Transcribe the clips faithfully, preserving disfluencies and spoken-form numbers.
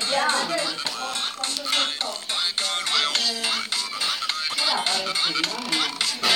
vediamo quanto si costa. Era parecchio, no?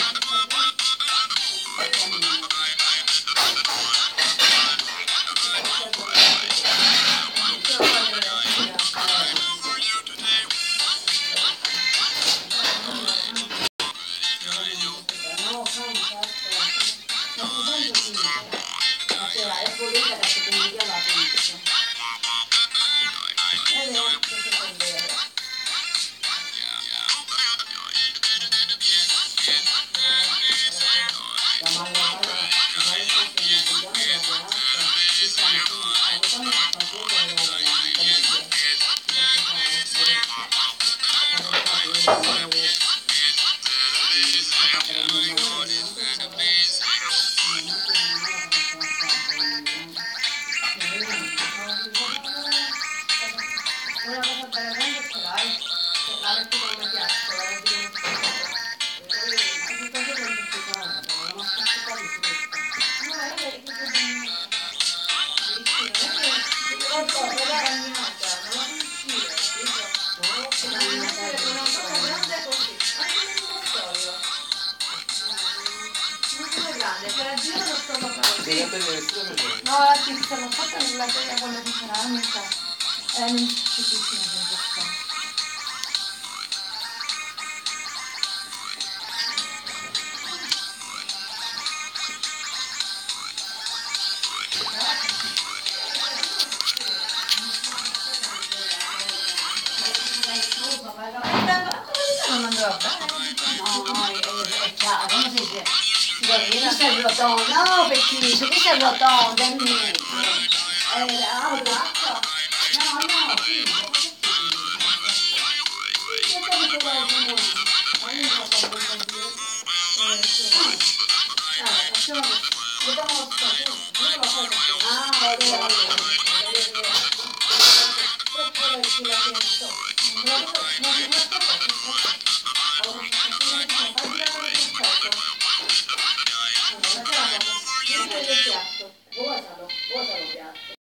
No, la pizza l'ho fatta nella teglia quella di ceramica. È difficilissima senza sta. Non andrà bene. No, no, è, è chiaro, come si dice? Questo è il rotondo, no, perché questo è il rotondo, è niente. È l'acqua. No, no, sì. Ah, va bene.